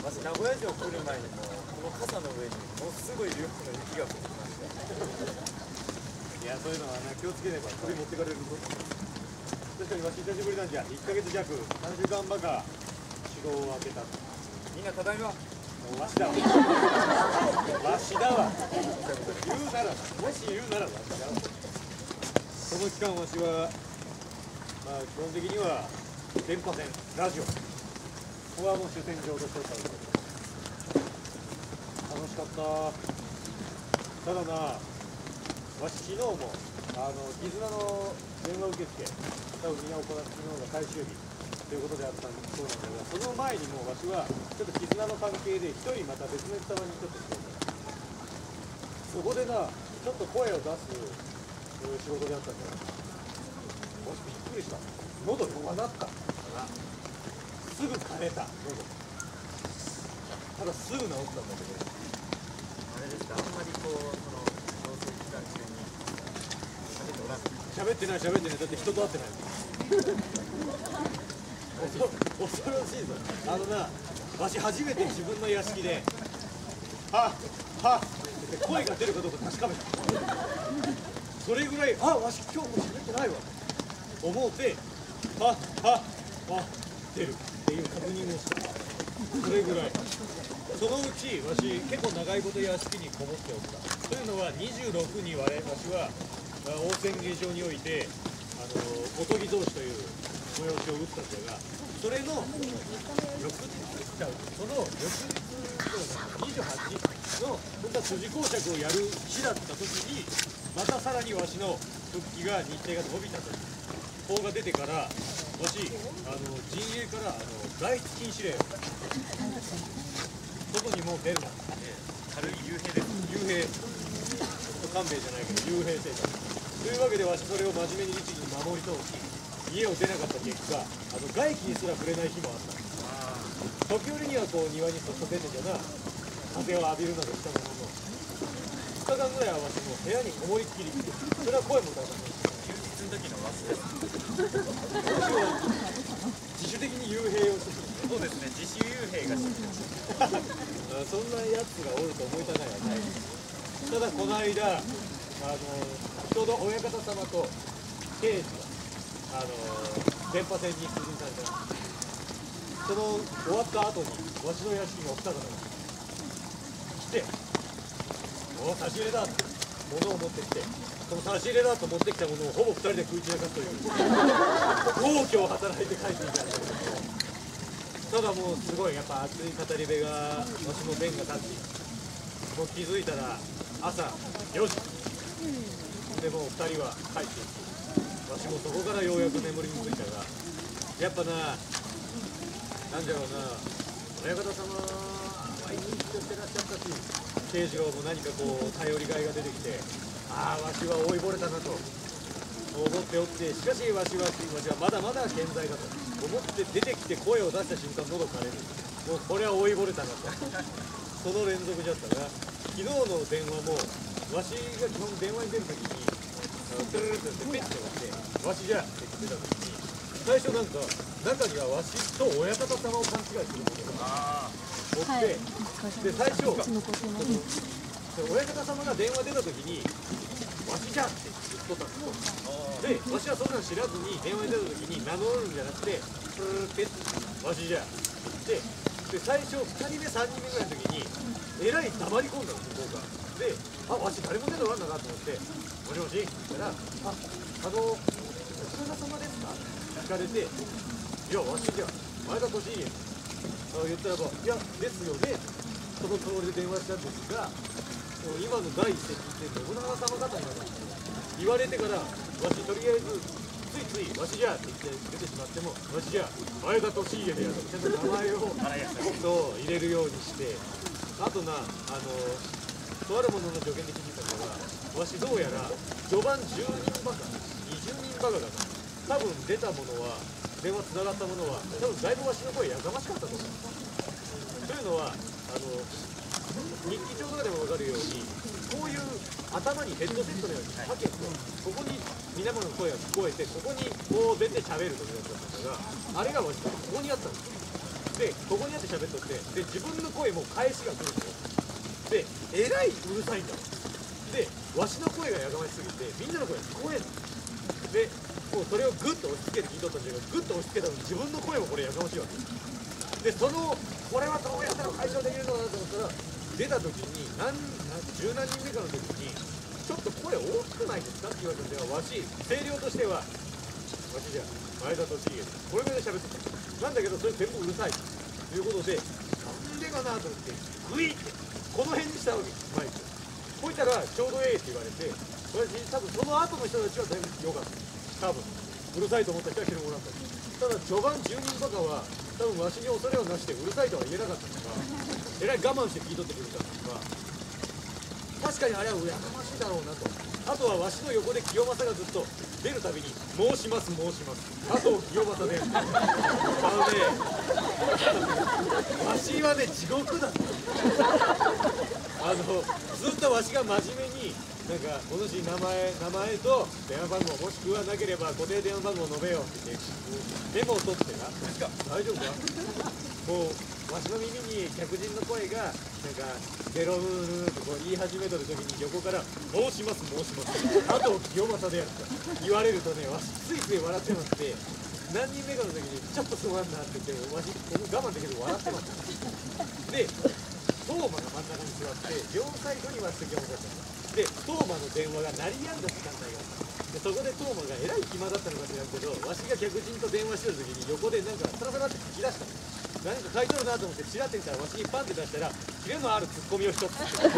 私名古屋城来る前にもこの傘の上にものすごい量の雪が降ってきました。いや、そういうのはな、気をつければ首持ってかれるぞ。確かにわし久しぶりなんじゃ。1ヶ月弱、3週間ばか修行を開けた。みんなただいま。わしだわ。わしだわ。言うなら、もし言うならわしだわ。この期間わしは、まあ基本的には電波線、ラジオ。ここはもう主戦場としてたんですけど。楽しかった。ただな、わし昨日も絆の電話受付、多分みんな行って昨日が最終日ということであったんでそうなんだが、その前にもわしはちょっと絆の関係で一人また別のスタバにちょっとしてた。そこでな、ちょっと声を出す仕事であったんだよ。わしびっくりした。喉弱なった。すぐ枯れた喉。ただすぐ治ったんだけど、あれですか、あんまりこうその同棲期間中に喋ってない、だって人と会ってない。恐ろしいぞ。わし初めて自分の屋敷ではっはっって声が出るかどうか確かめた。それぐらい、わし今日も喋ってないわと思うて、はっ出るっていう確認をした。それぐらい。そのうちわし結構長いこと屋敷にこもっておった。というのは26にわしは大宣芸場においておとぎ同士という催しを打ったんだが、それの翌日その翌日28の本当は辻講釈をやる日だった時にまたさらにわしの復帰が日程が伸びたという法が出てから、わし陣営から外出禁止令を外にもう出るな、軽い幽閉です。幽閉官兵衛じゃないけど幽閉生活というわけで、わしそれを真面目に律儀に守り通し家を出なかった結果、外気にすら触れない日もあった。時折にはこう庭にそっと出てじゃな風を浴びるなどしたものの、2日間ぐらいはわしも部屋にこもりっきり。それは声も出さない。休日の時のわしです。わしは自主的に幽閉をしてる。そうですね、自主幽閉がそんなやつがおると思いたないはない。ただこの間ちょうど親方様と刑事が電波線に通じされた。その終わった後にわしの屋敷にお二方が来て、差し入れだって物を持ってきて、その差し入れだと持ってきたものをほぼ2人で食い散らかすという豪挙を働いて帰っていたんだけど、ただもうすごいやっぱ熱い語り部がわしも弁が立ち、もう気づいたら朝4時でもう2人は帰っていって、わしもそこからようやく眠りについたが、やっぱなんじゃろうな、親方様は生きてらっしゃったし、慶次郎も何かこう頼りがいが出てきて、わしは老いぼれたなと思っておって、しかしわしはまだまだ健在だと思って出てきて声を出した瞬間喉枯れる。もうこれは老いぼれたなとその連続じゃったが、昨日の電話もわしが基本電話に出るときにトゥルルルってペッて押して「わしじゃ」って言ってたときに、最初なんか中にはわしと親方様を勘違いするものがおって、で最初親方様が電話出たときに「わしじゃ」って言っとったんですよ。でわしはそんなの知らずに電話に出たときに名乗るんじゃなくて「プルルルってわしじゃ」って言って、で最初2人目3人目ぐらいの時にえらい黙り込んだんですよ、僕が。でわし誰も出ておらんだなと思って「もしもし」って言ったら「お父様ですか?」って聞かれて「いやわしじゃ前田利家」言ったらば「いやですよね」そのつもりで電話したんですが、今の第一線って信長様方に言われてから、わしとりあえずついつい「わしじゃ」って言って出てしまっても「わしじゃ前田利家でや」とちゃんと名前を入れるようにして、あととあるものの助言で聞いたのが、わしどうやら序盤10人バカ20人バカが多分出たものは電話つながったものは多分だいぶわしの声やかましかったと思う。というのは日記帳とかでも分かるように、こういう頭にヘッドセットのようにかけて、ここに皆さんの声が聞こえて、ここにこう出て喋るというやつだったんだが、あれがわしここにあったんですよ。 でここにあって喋っとって、で自分の声も返しが来るんですよ。でえらいうるさいんだよ。でわしの声がやがましすぎてみんなの声が聞こえんので、もうそれをグッと押し付けて聞いとったんだけど、グッと押し付けたのに自分の声もこれやがましいわけで、これはどうやったら解消できるのかなと思ったら、出た時に十何人目かの時にちょっと声大きくないですかって言われたんで、わし声量としてはわしじゃ前田利家これぐらい喋ってたなんだけど、それ全部うるさいということで、なんでかなと思ってグイってこの辺にしたわけマイクこういったらちょうどええって言われて、私多分その後の人たちは全部良かった多分うるさいと思った人は広もらった。ただ序盤10人とかは多分わしに恐れをなしてうるさいとは言えなかったのか、えらい我慢して聞いとってくれたのか、確かにあれはやかましいだろうなと。あとはわしの横で清正がずっと出るたびに「申します申します加藤清正です」わしはね地獄だったずっとわしが真面目になんかお主名前と電話番号もしくはなければ固定電話番号述べよって言ってメモを取ってな、大丈夫かもうわしの耳に客人の声がなんかベローとこう言い始めとる時に横から「申します申します加藤清正である」と言われるとね、わしついつい笑ってまして、何人目かの時にちょっとすまんなって言ってわし我慢できる笑ってましたでトーマが真ん中に座って両サイドにわしと清正だったんで、トーマの電話が鳴りやんだ時間帯があったで、そこでトーマがえらい暇だったのか知らんけど、わしが客人と電話してる時に横でなんかサラサラって書き出したの。何か書いとるなと思ってチラって見たらわしにパンって出したらキレのあるツッコミを一つ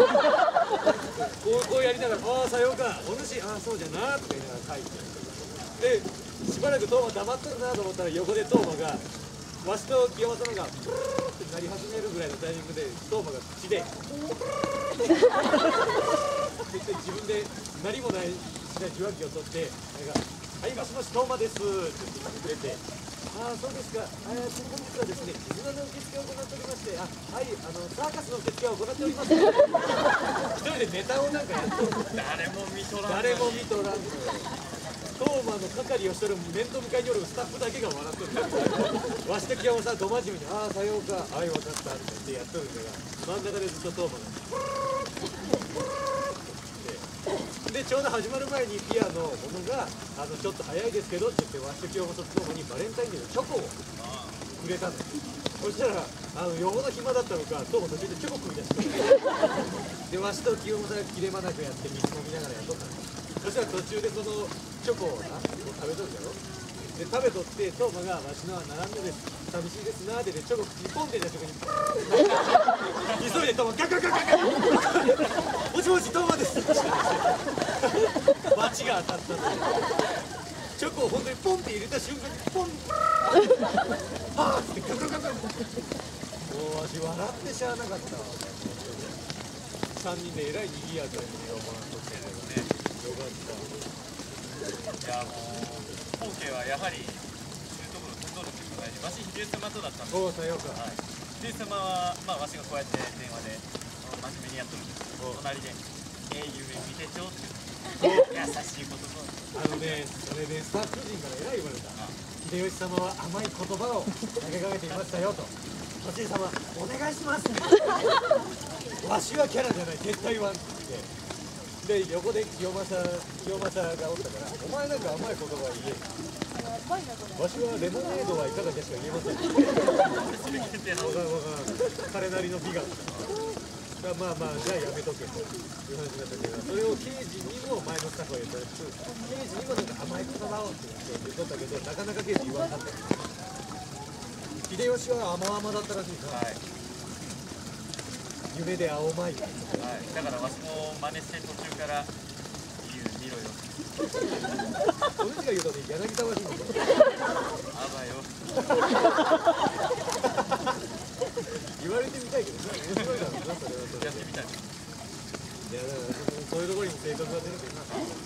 こうやりながら「ああさようかお主ああそうじゃな」とか言いながら書いて、でしばらくトーマ黙っとるなと思ったら横でトーマがわしと清正のがプルーってなり始めるぐらいのタイミングでトーマが口でプルーって言って自分で何もないしない受話器を取ってなんか「はいもしもしトーマです」って言ってくれて。ああそうですか。本日はですね、絆の受付を行っておりまして、はい、サーカスの受付を行っております。一人でネタをなんかやって誰も見とらん。誰も見とらん。トーマの係をしとる面と向かいによるスタッフだけが笑っとる。わしと清正さんど真面目に、ああさようか、はい分かったってやっとるんだが、真ん中でずっとトーマが。でちょうど始まる前にピアのものがちょっと早いですけどって言ってわしと清正とともにバレンタインデーのチョコをくれたんです。そしたらよほど暇だったのかトーマ途中でチョコ食い出してでわしと清正が切れ間なくやって水飲みながらやっとったんです。そしたら途中でそのチョコをな食べとるだろ。で食べとってトーマがわしのは並んでです寂しいですなーってチョコ口にポンって出した時に急いでトーマガガガガガもしもしトーマですバチが当たったんでチョコを本当にポンって入れた瞬間にポンはぁってガガガガもうわし笑ってしゃあなかったわ。3人でえらい賑やかにねもらっとってねよかった。 いやもう本家はやはりそういうところを取るっていうのが大事。わし秀様とだったんです。 おおさようか。 秀様はまあわしがこうやって電話で真面目にやってるんですけど、隣で夢見てちょうって優しい言葉。 それでスタッフ陣からえらい言われた。秀吉様は甘い言葉を投げかけていましたよと。おじい様お願いしますわしはキャラじゃない絶対言わんって言ってで横で清正がおったからお前なんか甘い言葉は言えわしはレモネードはいかがですか言えませんわからん彼なりの美学まあじゃあやめとけという話だったけど、それを刑事にも前のスタッフが言ったら刑事にもなんか甘い言葉をって言っとったけどなかなか刑事言わんかった。秀吉は甘々だったらしいな、はい、夢で青まい、はい、 だからわしも真似して途中から見ろよお主が言うとね柳沢慎吾あばよ言われてみたいけどな面白いだろうなそれはやってみたい。 いやだからそういうところに性格が出るけどな。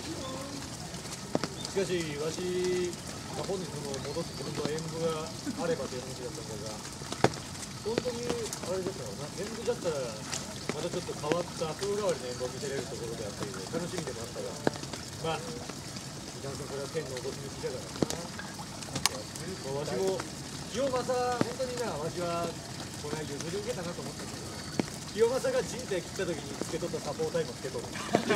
しかしわし本日も戻って自分の演舞があればという話だったんだが本当にあれですよな演舞だったらまたちょっと変わった風変わりの演舞を見せれるところであったりで楽しみでもあったがまあいかんせんこれは天のおぼし抜きだからな。わしも清正、本当にな、わしはこれは譲り受けたなと思ったけど、清正が人体切った時につけとったサポーターもつけとる。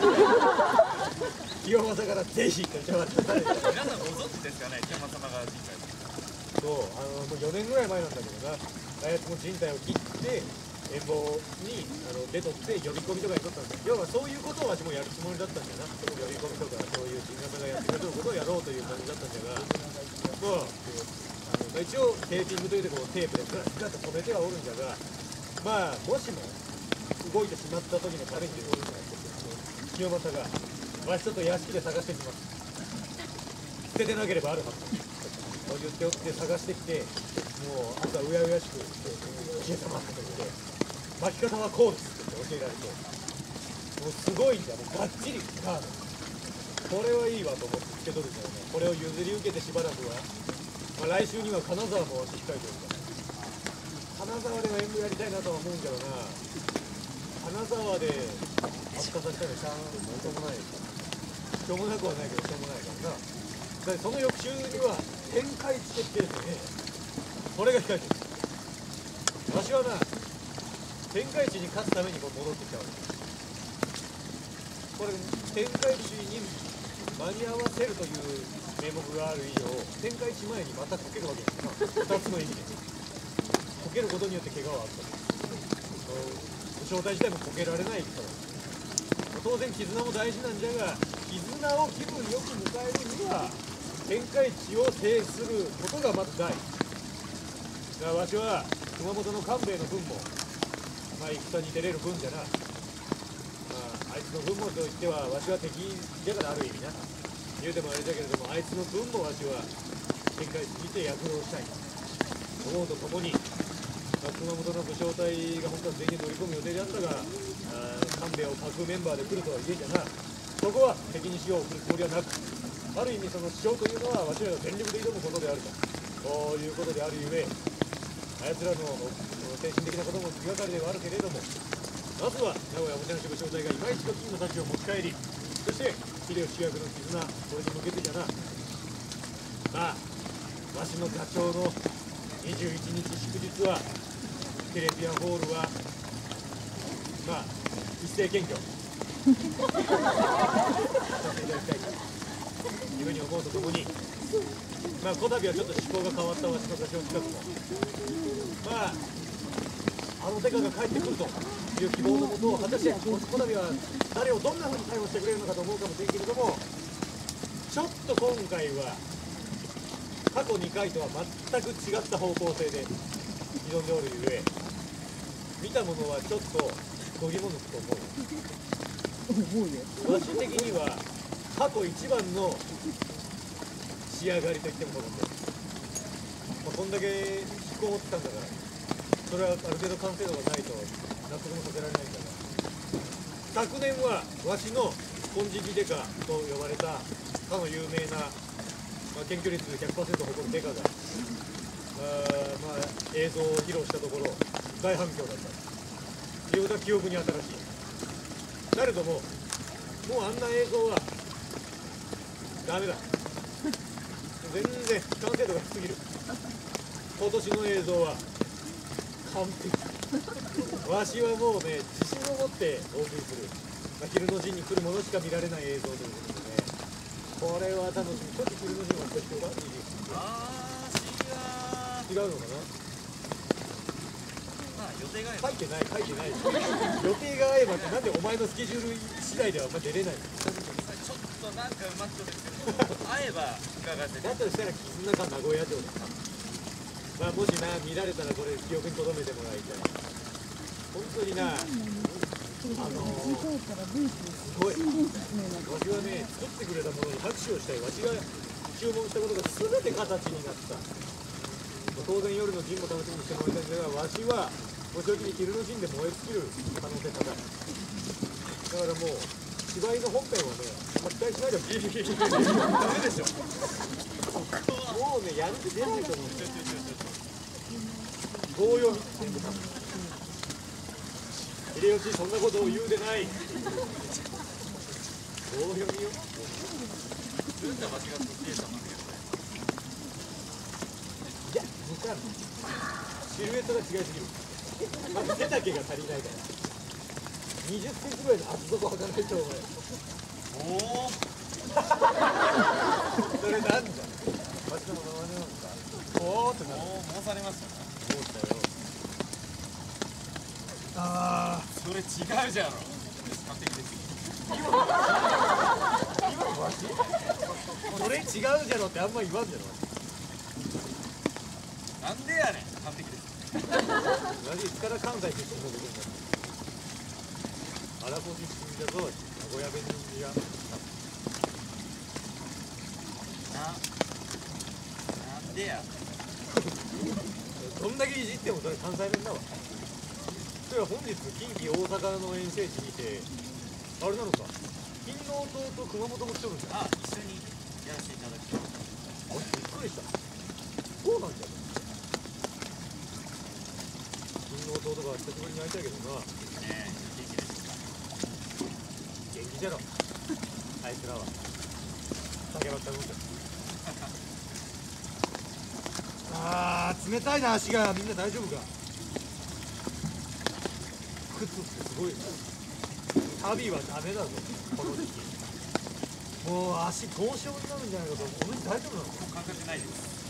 清正からぜひと言って渡されて。 皆さんご存知ですかね、清正様が人体。 そう、もう4年ぐらい前なんだけどな、あやつも人体を切って遠方に出とって呼び込みとかにとったんだよ。要はそういうことをわしもやるつもりだったんだよな。呼び込みとかそういう人型がやってくれることをやろうという感じだったんだが、まあ一応テーピングというところテープでガッガッと止めてはおるんじゃが、まあもしも動いてしまった時のために清正がわしちょっと屋敷で探してきます。捨ててなければあるはずと言っておって探してきて、もう朝うやうやしく「家様」って言って「巻き方はこうです」って教えられて、もうすごいんだ、もうがっちりガード。これはいいわと思ってつけとるんだよね。これを譲り受けてしばらくは、まあ、来週には金沢もしっかりとるから金沢では演舞やりたいなとは思うんけどな。金沢で発火させたらしゃあなんともないしょうもなくはないけどしょうもないからな。だってその翌週には天下一決定戦ね、これが控えてる。わしはな、天下一に勝つためにこう戻ってきたわけ。これ天下一に間に合わせるという名目がある以上、天下一前にまたこけるわけですな。2つの意味でこけることによって怪我はあったと。正体自体もこけられないから、当然絆も大事なんじゃが、絆を気分よく迎えるには天下一を制することがまず大事だから、わしは熊本の官兵衛の分も、まあ戦に出れる分じゃな、あいつの分もといってはわしは敵じゃから、ある意味な言うてもあれだけれども、あいつの分もわしは天下一にて躍動したいと思うとともに、熊本の武将隊が本当は全員乗り込む予定であったが、官兵衛を各メンバーで来るとはいえじゃな、そこは敵に塩を送るつもりはなく、ある意味その主張というのはわしらが全力で挑むことであるということであるゆえ、あやつらの精神的なことも気がかりではあるけれども、まずは名古屋おもてなし武将隊が今一度金の太刀を持ち帰り、そして秀吉主役の絆、これに向けてじゃな、まあわしの座長の21日祝日はテレビアホールはまあ一斉検挙させていただきたいというふうに思うとともに、まあこたびはちょっと趣向が変わったわしの座長企画も、まああのデカが帰ってくるという希望のもと、果たしてこたびは誰をどんなふうに逮捕してくれるのかと思うかもしれんけれども、ちょっと今回は過去2回とは全く違った方向性で挑んでおるゆえ、見た者はちょっと度肝抜くと思う。わし的には過去一番の仕上がりと言っても過言で、こんだけ引きこもってたんだから、それはある程度完成度がないと納得もさせられないんだが、昨年はわしの金色デカと呼ばれたかの有名な、検挙率 100% 誇るデカが映像を披露したところ大反響だった。ようだ記憶に新しい。なれども、もうあんな映像はダメだ。全然完成度が低すぎる。今年の映像は完璧。わしはもうね、自信を持ってお送りする、昼の陣に来るものしか見られない映像ということでね、これは楽しみ。ちょっと昼の陣は必要か？違うのかな。 まあ予定が書いてない予定が合えばって、なんでお前のスケジュール次第ではあんま出れないの？ ちょっとなんかうまそうですけど、会えば伺ってだとしたら絆か名古屋城だ。まあもしな見られたらこれ記憶に留めてもらいたい。本当にな、すごい。わしはね、作ってくれたものに拍手をしたい。わしが注文したことが全て形になった。当然夜の陣も楽しみにしてもらいたいんですが、わしはもう正直に昼の陣で燃え尽きる可能性高い。だからもう芝居の本編はね、期待しないでもいい。ダメでしょ。もうね、やる気出ないと思うんですよ。棒読み。秀吉そんなことを言うでない。棒読みよ。いや、 かんない。シルエットが違いすぎる。まず背丈が足りないから20センチぐらいの厚底履かないとお前おおそれなんじゃんわしのものまねなんかおーってなる申されましたね。 思ったよあそれ違うじゃろ。完璧です。 今のわしそれ違うじゃろってあんま言わんじゃろなんでやねん。完璧です。 わしいつから関西出身のことになって荒子出身だぞ名古屋弁人がなんでや。 どんだけいじってもそれ関西弁だわそれは本日近畿大阪の遠征地にてあれなのか金の弟と熊本も来とるんじゃんあ、一緒にやらせていただきます。 びっくりしたそうなんじゃね金の弟が久しぶりに会いたいけどなねえ、元気ですか。 元気じゃろあいつらは酒ばっか飲んであー冷たいな足がみんな大丈夫か靴ってすごいな旅はダメだぞこの時期もう足凍傷になるんじゃないかと思う大丈夫なの感覚ないです。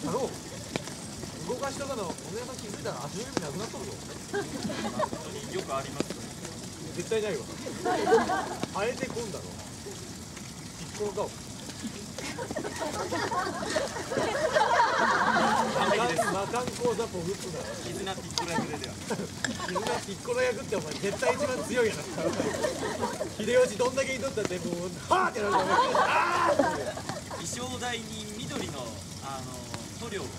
だろう動かしとかのお姉さん気づいたら足の指なくなっとるぞ本当によくあります。 絶対ないわ生えてこんだろピッコロ顔魔漢講座ポグップだろ絆ピッコロ役ででは。 絆ピッコロ役ってお前絶対一番強いやな秀吉どんだけいとったってもうはーってなるからあーって衣装台に緑の塗料を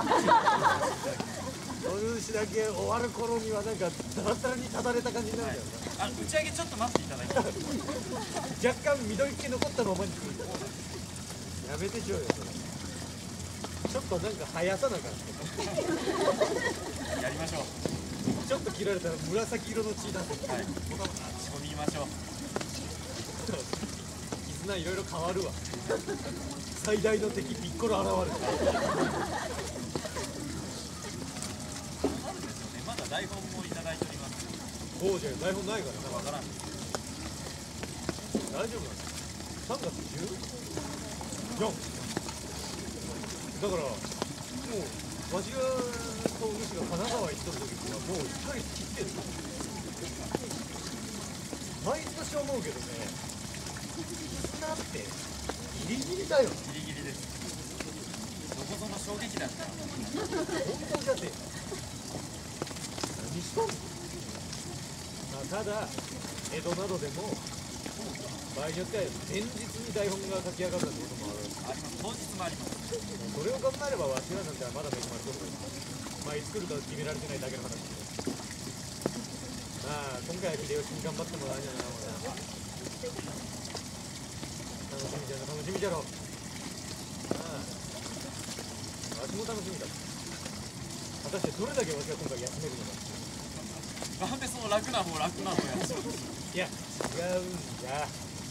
お主だけ終わる頃にはなんかダラダラにただれた感じになるんだよな、 打ち上げちょっと待っていただいて。 若干緑気残ったままに来るやめてちょうよそれちょっとなんか生やさなあかんやりましょう。 ちょっと切られたら紫色の血出せはい。仕込みましょう。 絆いろいろ変わるわ最大の敵ピッコロ現れるあるんですよね。まだ台本もいただいております。 そうじゃ台本ないからなわからん。 大丈夫なの3月14だからもうわしがと主が神奈川行っとる時にはもう1ヶ月切ってる毎年思うけどね絆ってギリギリだよギリギリです。どこぞの衝撃だった。 本当じゃって何しとんの、まあ、ただ江戸などでも場合によっては前日に台本が書き上がったってこともあるあります。当日もあります。 それを考えればわしらなんてまだ恵まれとるからまあいつ来るか決められてないだけの話でまあ今回は秀吉に頑張ってもらうんじゃないのかな楽しみじゃろ楽しみじゃろまあわしも楽しみだ果たしてどれだけわしが今回休めるのかなんでその楽な方やっちゃうんですか。 いや違うんじゃ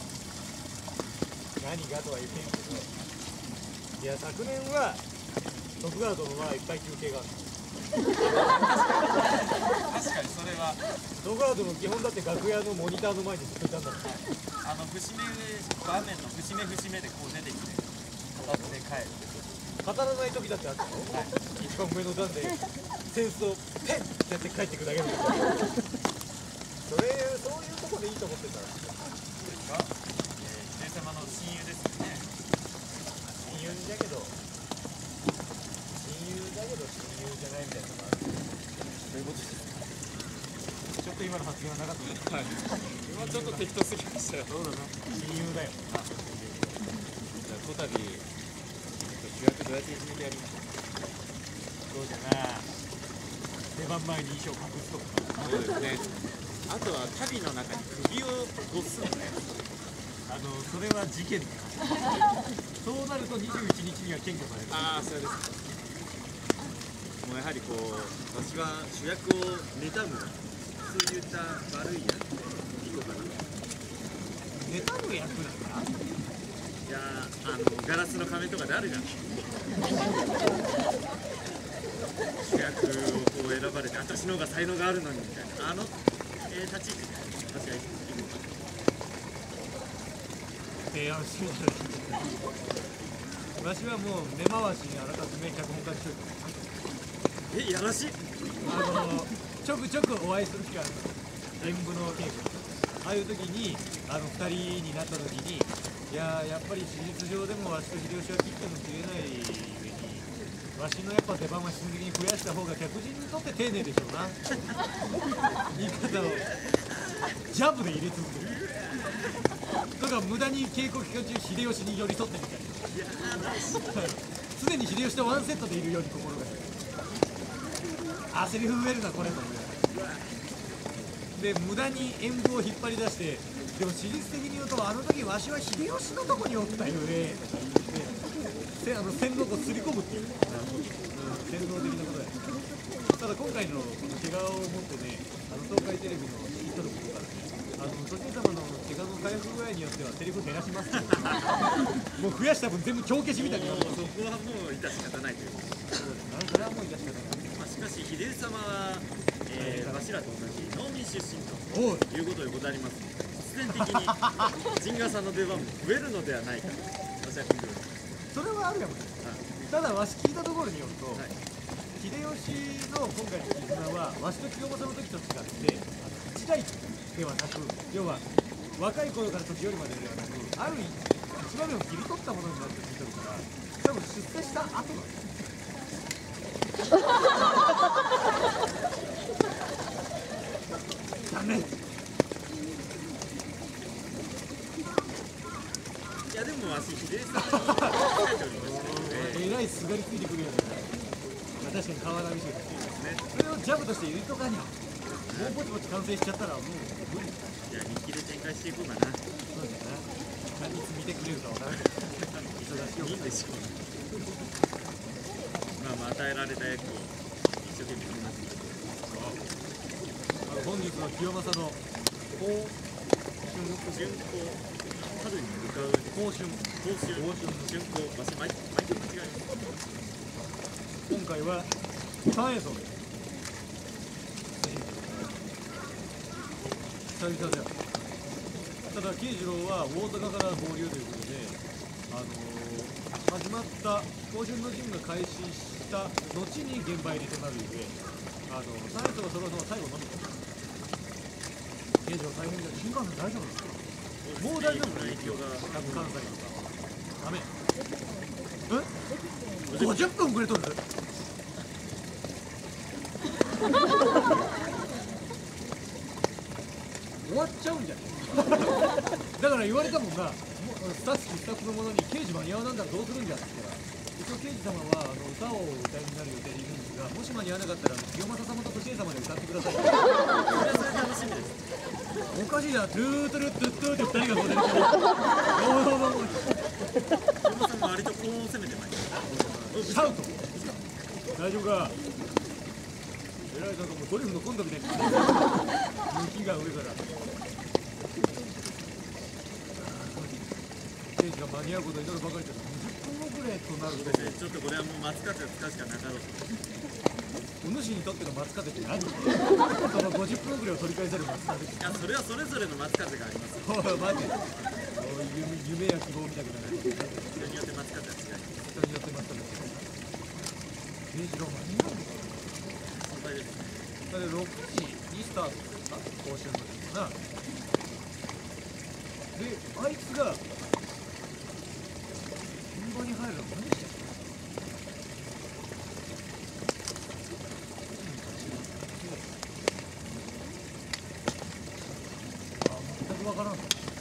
何がとは言えんけどいや昨年は徳川殿はいっぱい休憩がある確かにそれは徳川殿基本だって楽屋のモニターの前にずっといたんだもん節目画面の節目節目でこう出てきて語って帰る。 語らない時だってあったの、一番上の段でセンスをペンってやって帰ってくだけだからそういうとこでいいと思ってたらですか。秀様の親友ですよね。 親友だけど親友じゃないみたいなのがあるそういうことです。 ちょっと今の発言はなかったねはい。今ちょっと適当すぎましたよ。 そうだな親友だよじゃあこたび主役どうやっていじめてやりましょそうじゃな出番前に衣装隠すとかう。そうですね。あとは旅の中に首をごっすんのね。 それは事件だそうなると21日には検挙されるああ、それです。もうやはりこう、私は主役を妬む、そういった悪いやつでいこうかな。 妬む役なんだいやガラスの仮面とかであるじゃん。 主役をこう選ばれて、私の方が才能があるのにみたいな、立ち位置で私がいくのか提案してるじゃない。わしはもう根回しにあらかじめ脚本家にしといた。 いやらしい。 ちょくちょくお会いする機会あるの。演舞の稽古。ああいう時に2人になった時に、いややっぱり事実上でもわしと秀吉は切っても切れない上に、わしのやっぱ出番は必然的に増やした方が客人にとって丁寧でしょうな。言い方をジャブで入れ続ける。だから無駄に稽古期間中秀吉に寄り添ってみたいな。常に秀吉とワンセットでいるように心がける。あ、セリフ増えるなこれと思う。で無駄に演舞を引っ張り出して、でも史実的に言うとあの時わしは秀吉のとこにおったよねとか言って洗脳をすり込むっていう、洗脳的なことや。ただ今回のこの怪我を持ってね、東海テレビの聞き取ることからね、都心様の怪我の回復具合によってはセリフ減らしますけどもう増やした分全部帳消しみたいになる。 そこはもう致し方ないということ。 それはもう致し方ない。 しかし秀吉様は、わしらと同じ農民出身とおういうことでございます。必然的に陣川さんの出番も増えるのではないかと私は聞いております。 それはあるやもん。ただわし聞いたところによると、 はい、 秀吉の今回の絆はわしと清正の時と違って一代ではなく、要は若い頃から時よりまでではなく、ある一場面を切り取ったものになると聞いてるから、多分出世した後なんです。ダメ。 いやでもわし秀吉さんに書いておりましたので、 えらいすがりついてくるよね。確かに川波衆ですね。それをジャブとして入れとかにゃ、もうぼちぼち完成しちゃったらもう無理。 いや日記で展開していこうかな。 そうだよな。いつ見てくれるかわからない。忙しいよ。 いいんでしょう。まあ与えられた役を一生懸命やります。 本日は清正の春光、春に向かう早春春光、わし毎回間違えます。 今回は三重奏です。久々だよ。ただ慶次郎は大阪から合流ということで、始まった早春の陣が開始した後に現場入りとなるゆえ、三重奏が揃うのは最後のみです。慶次郎大変だ。新幹線大丈夫ですか？もう大丈夫な影響が関西とかダメ。50分遅れとる。終わっちゃうんじゃないだから言われたもんが、スタッフの者に刑事間に合わなんだらどうするんじゃって言ったら、一応刑事様は歌をお歌いになる予定でいるんですが、もし間に合わなかったら清正様と年江様で歌ってください。それはそれで楽しみです。おかしいな、トゥートゥルットゥットゥって2人がこう出てきて、 清正さんも割と高音を攻めてまいります。 シャウト大丈夫か。えらいなんかもうドリフのコントみたいに雪が上から刑事が間に合うことになるばかりだ。20分遅れとなると、 ちょっとこれはもう松風を使うしかなかろうと。 お主にとっての松風って何？その50分遅れを取り返せる松風。 いやそれはそれぞれの松風があります。 おいマジで夢や希望みたくなる。 人によって松風は違います。 人によって松風が違う。刑事郎間に合うのか。 心配ですね。 だって6時にスタートですか、甲子園の時かな。で、あいつが現場に入るの何してんの？全くわからん。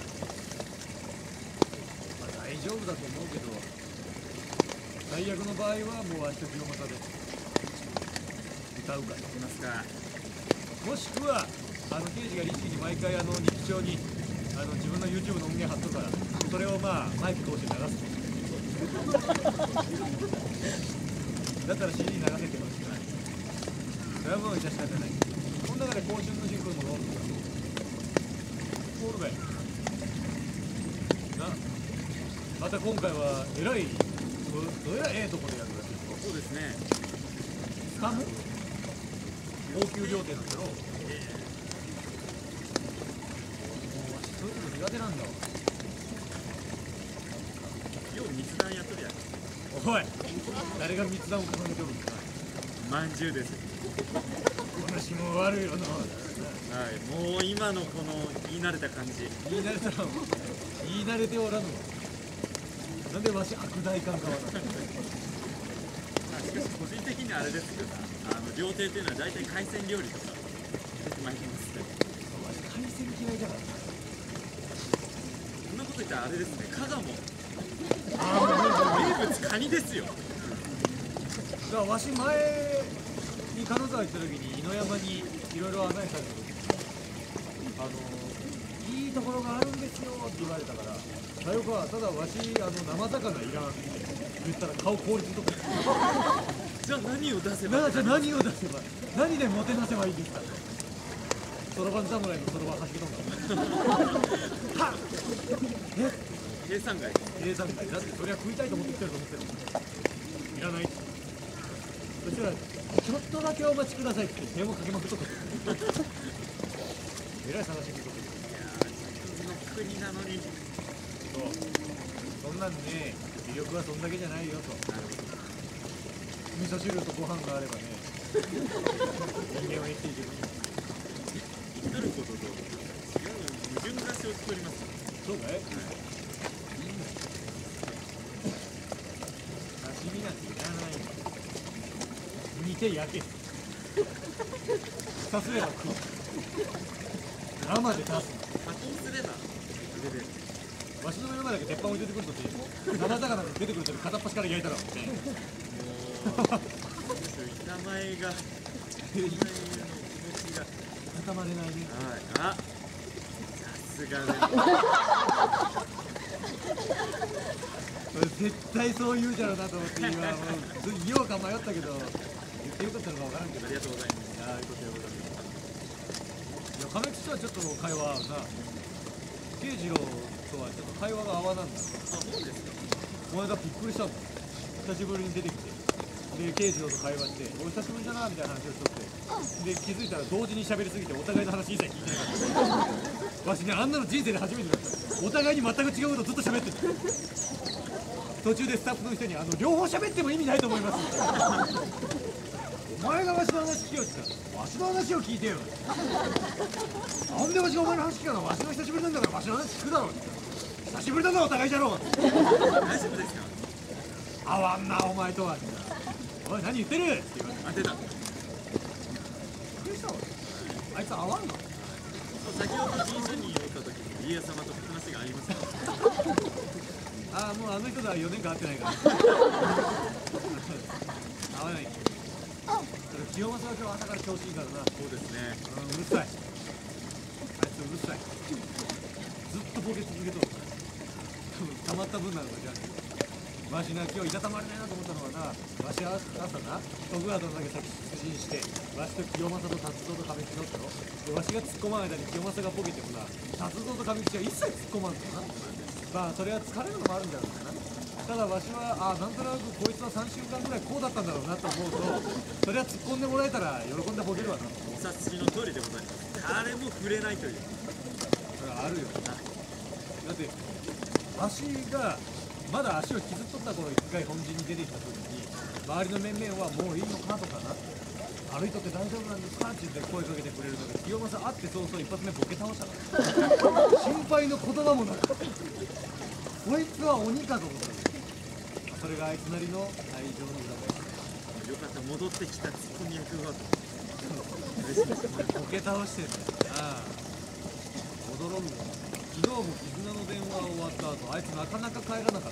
大丈夫だと思うけど、最悪の場合はもう明日清正で歌うから。 いきますか。 もしくは刑事が律儀に毎回日記帳に自分の YouTube の音源貼っとくから、それをまあマイク通して流す。だったら CD 流せてほしくない。それはもう致し方ない。この中で甲春の人口もおるからおるべな。また今回はえらいどえらいええとこでやるらしい。 そうですね。 掴む高級料亭なんだろ。もうそういうの苦手なんだわ。 よう密談やっとるやん。 おい、誰が密談を重ねておるんだ。 まんじゅうです。 話も悪いよな。 はい、もう今のこの言い慣れた感じ。 言い慣れたら言い慣れておらぬわ。なんでわし悪大官側なの。 しかし個人的にあれですけどな、料亭っていうのは大体海鮮料理とか出てまいりますね。 わし海鮮嫌いだから。 そんなこと言ったらあれですね、加賀もあ名物カニですよ。 だからわし前に金沢行った時に井の山にいろいろ案内された時にいいところがあるんですよって言われたから、さよか、ただわし生魚いらんって言ったら顔凍りついとった。 じゃあ何を出せば。 じゃあ何を出せば、何でもてなせばいいんですか。そろばん侍のそろばんはじけとんだ。はっ計算外。 計算外だって、そりゃ食いたいと思ってきてると思ってる。いらない。そしたらちょっとだけお待ちくださいって手もかけまくっとった。えらい探しに行くといやー、自分の国なのに。 そうそんなんね、魅力はそんだけじゃないよと。味噌汁とご飯があればね、人間は生きていける。 生きとることと矛盾が生じております。 そうかい、いいんだよ。刺身なんていらないよ。煮て焼け。さすれば食う。生で出す。 加工すればそれで。 わしの目の前だけ鉄板置いてくるとって生魚が出てくると片っ端から焼いたらみたいな。 板前が板前の気持ちが固まれないね。 はい、あ、さすがです。 絶対そう言うじゃろうなと思って今もう言おうか迷ったけど言ってよかったのか分からんけど。 ありがとうございます。 ああいうことでございます。いや亀吉とはちょっと会話合うな。慶次郎とはちょっと会話が合わなんだ。 あ、そうですか。 この間びっくりしたもん。久しぶりに出てきてで慶次郎と会話してお久しぶりだなみたいな話をしとってで気づいたら同時に喋りすぎてお互いの話一切聞いてなかったわしね、あんなの人生で初めてだった。お互いに全く違うことずっと喋ってた。途中でスタッフの人に両方喋っても意味ないと思いますお前がわしの話聞けよって言ったらわしの話を聞いてよ。なんでわしがお前の話聞くの。わしの久しぶりなんだからわしの話聞くだろうって。久しぶりだぞお互いじゃろう。 大丈夫ですか。 合わんなお前とは。おい何言ってるって言われて当てた。 びっくりしたわ。あいつ合わんの。 先ほど神社に寄った時に家康様と話がありました。 ああもうあの人とは4年間会ってないから合わない。清正は今日朝から調子いいからな。 そうですね。 うるさい。あいつうるさい。ずっとボケ続けとる。多分溜まった分なのかじゃあ。わしな今日いたたまれないなと思ったのはな、わし朝な徳川殿だけ先出陣してわしと清正と達三と亀吉だったろ。でわしが突っ込まん間に清正がボケてもな達三と亀吉は一切突っ込まんのな。まあそれは疲れるのもあるんだろうな。ただわしはなんとなくこいつは3週間ぐらいこうだったんだろうなと思うとそれは突っ込んでもらえたら喜んでボケるわな。 お察しの通りでございます。誰も触れないという。 それはあるよな。だってわしがまだ足を傷つっとった頃一回本陣に出てきた時に周りの面々はもういいのかとかな歩いとって大丈夫なんですかって言って声かけてくれるので清正会って早々一発目ボケ倒したから心配の言葉もなくこいつは鬼かと思ったの。それがあいつなりの愛情の裏返し。 よかった戻ってきたツッコミ役がと。嬉しいです。 ボケ倒してんだよ。ああ驚くもん。昨日も絆の電話終わった後あいつなかなか帰らなかった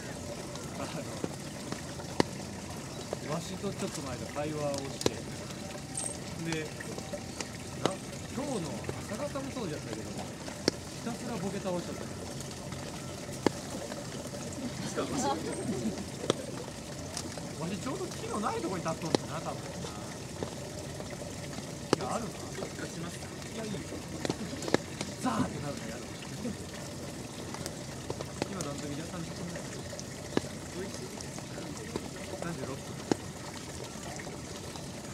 わしとちょっとの間会話をしてで今日の朝方もそうじゃったけどひたすらボケ倒しちゃったわしちょうど木のないとこに立っとんだな多分。いやあるか勝ちますか。 いやいいよザーってなるのやる。今何時じゃ30分ぐらい。 おいしいですか。 36分。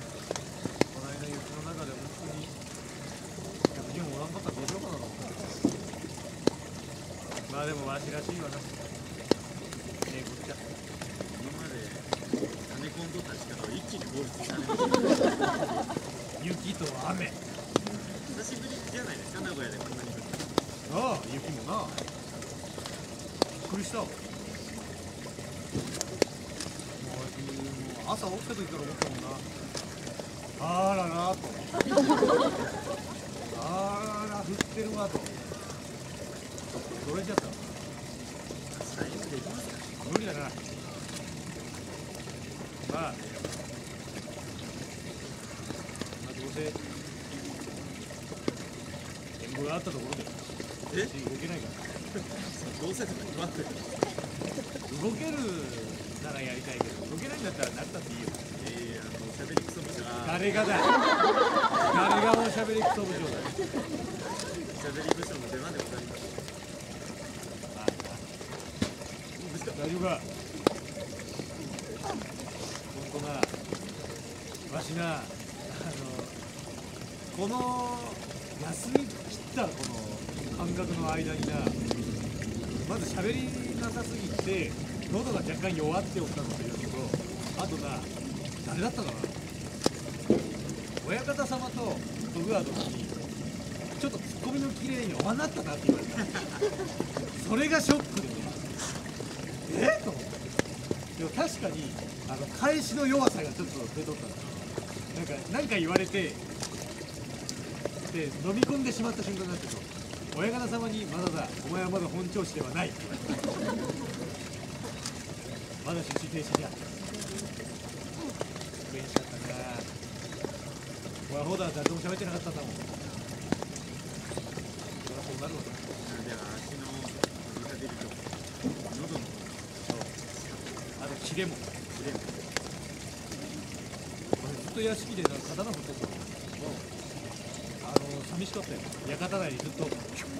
まあでもわしらしいわな。ねこっちゃ今まで溜め込んどった力を一気に放出したね。 雪と雨。 久しぶりじゃないですか、名古屋でこんなに降った。 ああ雪もな。びっくりしたわ。もう朝起きた時から思ったもんな。あらなと。あら降ってるわと。どれちゃった。 サイズできますか。 無理だな。まあ、どうせ援護があったところで動けないからどうせとか言わんといて。 動けるならやりたいけど動けないんだったらなくたっていいよ。 おしゃべりクソ部長が誰がだよ。誰がおしゃべりクソ部長だよ。 おしゃべり部長の出番でございます。 大丈夫か。ほんとな、わしな、この休み切ったこの間隔の間にな、まず喋りなさすぎて喉が若干弱っておったのというのと、あとな、誰だったかな、親方様と徳川殿にちょっとツッコミの綺麗におわなったなって言われた。それがショックでね、と思って。でも確かに返しの弱さがちょっと出とったの。なんか言われてで飲み込んでしまった瞬間になってと、親方様にまだだ、お前はまだ本調子ではないって言われて、まだ出資停止じゃん。悔しかったな。お前ほどは誰とも喋ってなかったんだもん。そりゃそうなるわな。 では足のリハビリと喉のあとキレもずっと屋敷で刀振っとったの。寂しかったよ。館内にずっと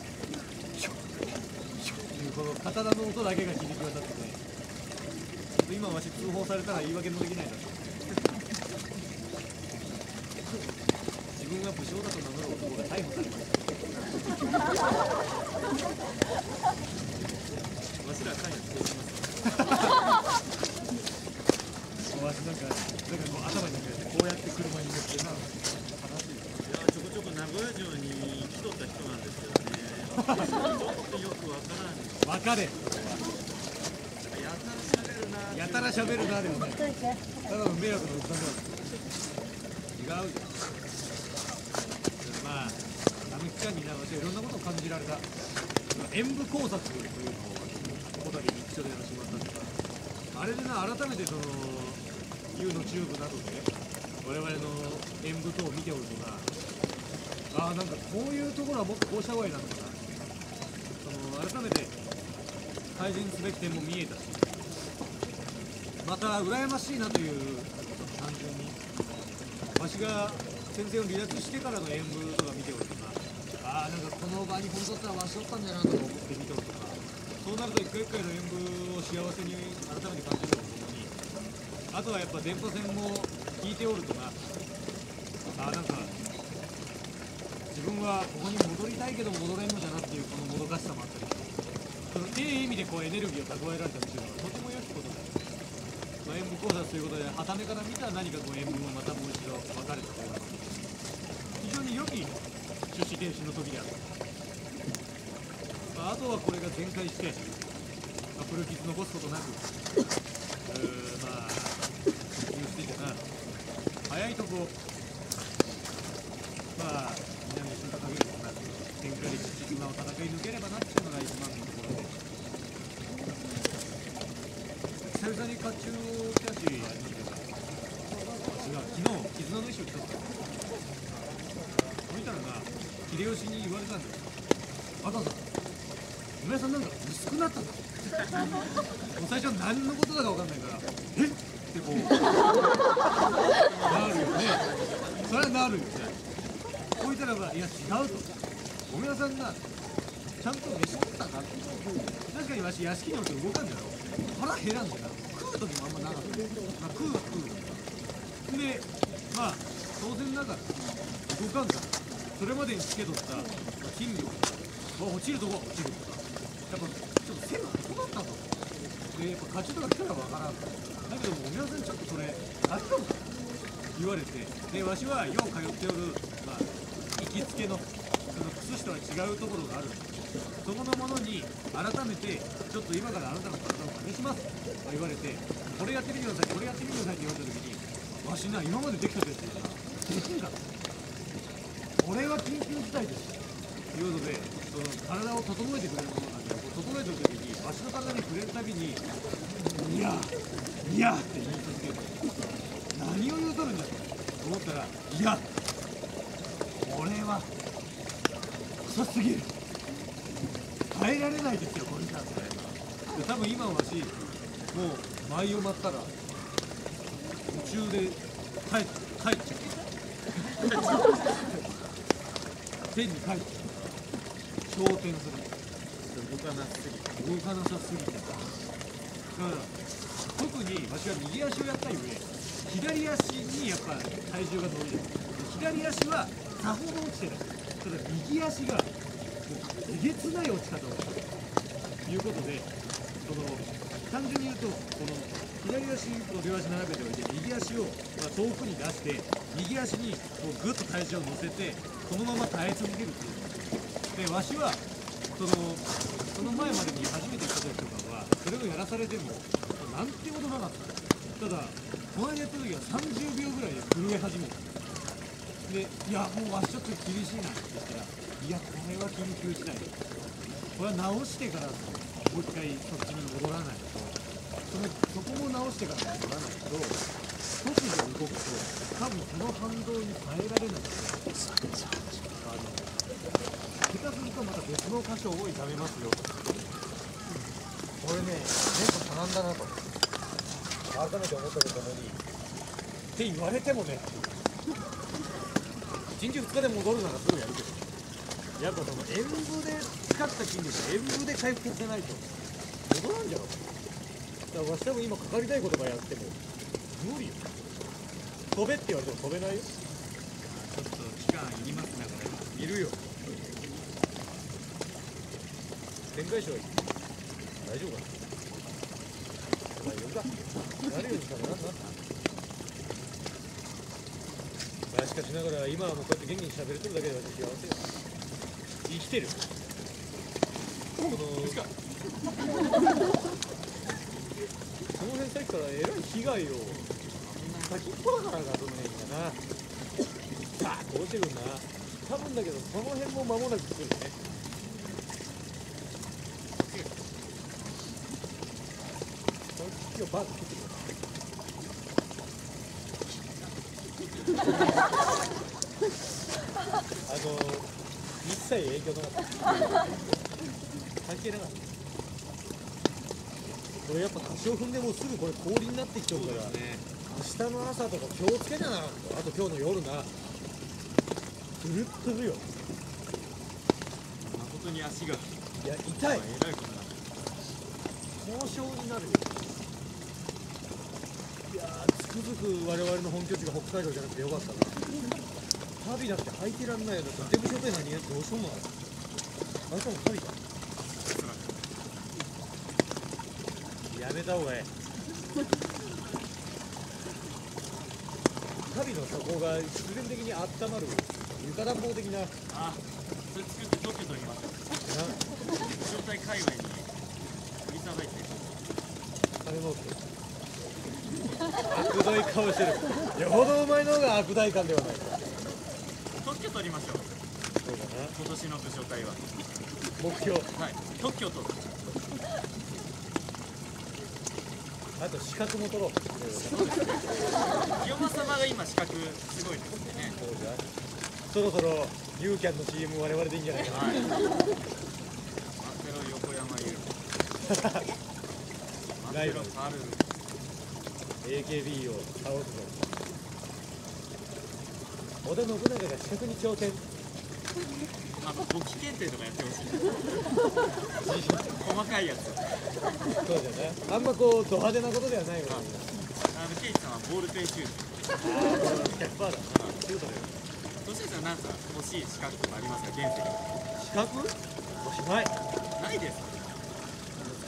この刀の音だけが響き渡ってて、今わし通報されたら言い訳もできないだろ。自分は武将だと名乗る男が逮捕されました。 わしら関与していきます。 わしなんかこう頭になんかこうやって車に乗ってな、話していやちょこちょこ名古屋城に来とった人なんですよね。ちょっとよくわからん。 分かれ。 やたら喋るな。 やたら喋るなでもね、ただの迷惑のおっさんだ。違うじゃん。まあ期間になっていろんなことを感じられた。演武考察というのをここだけ一緒でやらせてもらったんですが、あれでな、改めてその U のチューブなどで我々の演武等を見ておるとな、なんかこういうところはもっとこうした方がいいなとか、改めて改善すべき点も見えたし、また羨ましいなという、単純にわしが先生を離脱してからの演武とか見ておるとな、なんかこの場に本当だったらわしおったんじゃなとか思って見ておるとか、そうなると一回一回の演武を幸せに改めて感じるのとともに、あとはやっぱ電波線も聞いておるとな、なんか自分はここに戻りたいけど戻れんのじゃなっていうこのもどかしさもあったりして、そのいい意味でこうエネルギーを蓄えられたっていうのはとても良きことだ。演武考察ということで、はためから見た何かこう演武もまたもう一度分かれたというのは非常に良き出資停止の時である。あとはこれが全開して、古傷残すことなく、言うしててな、早いとこ、南に進んだ限りもなく、天下で実質を戦い抜ければなっていうのが一番のところで、久々に甲冑を着たし、ありましたが、私が昨日、絆の石を着とった。見たらな、秀吉に言われたんだよ。あたさん、お前さんなんか薄くなったんだ。もう最初何のことだか分かんないから、えってこうなるよね。それはなるよね。こう言ったらば、いや違うと、お前さんがちゃんと飯食ったなって。確かにわし屋敷におって動かんじゃろ。腹減らんじゃな。食う時もあんまなかった。食うで、当然ながら動かんから、それまでにつけとった筋力が落ちるとこは落ちるとか、 ぱちょっと背が細かったと。でやっぱ勝ちとか来たらわからんと。だけどもおみわさんちょっとそれあったのか言われて、でわしはよう通っておる、まあ、行きつけのその靴下は違うところがあるんです。そこのものに改めてちょっと今からあなたの体を試しますと言われて、これやってみてくださいこれやってみてくださいって言われた時に、わしな今までできたやつだからできんかった。これは緊急事態ですということで、その体を整えてくれるものなんで、こう整えてる時にわしの体に触れるたびにいやいやって言い続ける。何を言うとるんだと思ったら、いやこれは遅すぎる、耐えられないですよこれじゃって。で多分今わしもう舞を待ったら途中で帰っちゃう天に帰っちゃう、昇天する。動かなさすぎて、だから特にわしは右足をやったゆえ左足にやっぱ体重が乗る。左足はさほど落ちてない。ただ右足がえげつない落ち方をするということで、その単純に言うとこの左足と両足並べておいて右足を遠くに出して右足にこうグッと体重を乗せてこのまま耐え続けるっていう。でわしはその前までに初めて来た時とかはそれをやらされてもなんてことなかった。ただこの間やった時は30秒ぐらいで震え始めた。でいやもうわしちょっと厳しいなって言ったら、いやこれは緊急事態だ、これは直してからもう一回そっちに戻らないと、そこも直してから戻らないと突如動くと多分その反動に耐えられなくて、下手するとまた別の箇所を痛めますよと。これね結構学んだなと改めて思ったとともにって言われてもね、1日2日で戻るならすぐやるけど、やっぱその演武で使った筋力演武で回復させないと戻らんじゃろ。だからわし多分今かかりたいことがやっても無理よ。飛べって言われても飛べないよ。ちょっと期間いりますねこれ。いるよ。天外賞はいい。大丈夫かな。大丈夫か。なるようにしたらなんな。まあしかしながら今はもうこうやって元気に喋れてるだけで私幸せよ。生きてる。その辺さっきからえらい被害を先っぽだからがどの辺かな。さあどうしてるんだ。多分だけどその辺も間もなく来るね。今日バーッと切ってください。一切影響なかった。関係なかった。これやっぱ多少踏んでもすぐこれ氷になってきちゃうから、ね、明日の朝とか気をつけな。あと今日の夜な。トゥルットゥルよ。 誠に足がいや痛い。 えらいことになってる。 交渉になるよ。いやつくづく我々の本拠地が北海道じゃなくてよかったな。旅だって履いてらんないよ。だってデブ商店何やってどうしようもない。あれ多分旅だ。やめた方がええ。旅の底が必然的に温まる床暖房的な。 あ、それ作って特許取りましょう。状態界隈に振りさばいて金儲け悪どい顔してる。よほどお前の方が悪大感ではないか。 特許取りましょう。 そうだな。 今年の部署会は目標。 はい、特許取る。 あと資格も取ろう。 清正様が今資格すごいですってね。 そうじゃ。そろそろユーキャンの CM 我々でいいんじゃないかな。 はい。マッペロ横山優。マッペロパルル。 AKB を倒すぞ。織田信長が資格に挑戦。 簿記検定とかやってほしい。細かいやつ。 そうじゃな。あんまこうド派手なことではないよね。 ケイチさんはボールペンシューズ。 100%だな。シュートだよ。 そしてさんなんか欲しい資格とかありますか、原石。 資格？おしまい。 ないですか。